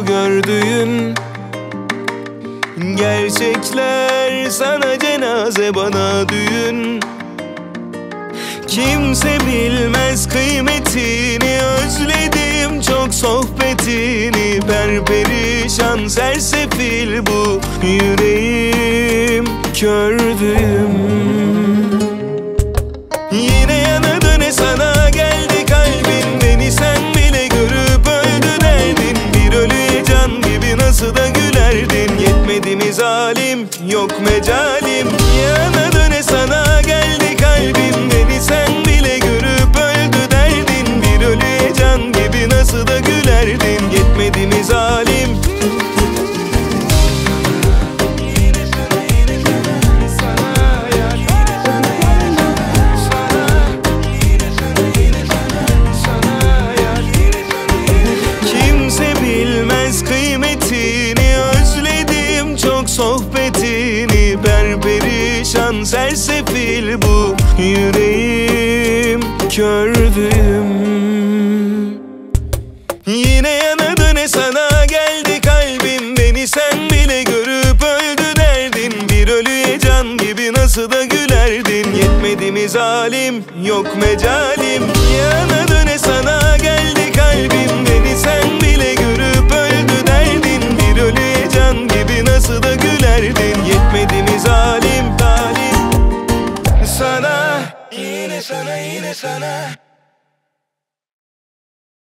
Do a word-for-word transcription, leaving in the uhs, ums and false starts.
bu gördüğün? Gerçekler sana cenaze, bana düğün. Kimse bilmez kıymetini, özledim çok sohbetini. Perperişan sersefil bu yüreğim, kördüğüm. Yine yana döne sana geldi kalbin, beni sen bile görüp öldü derdin. Bir ölüye can gibi nasıl da gülerdin. Yetmedi mi zalim, yok mecalim. Yana döne sana geldi kalbin, beni sen bile görüp öldü derdin. Bir ölüye can gibi nasıl da gülerdin. Yetmedi mi zalim. Kıymetini, özledim çok sohbetini. Perperişan sersefil bu yüreğim, kördüğüm. Yine yana döne sana geldi kalbim, beni sen bile görüp öldü derdin. Bir ölüye can gibi nasıl da gülerdin. Yetmedi mi zalim, yok mecalim. Yana döne sana geldi kalbim,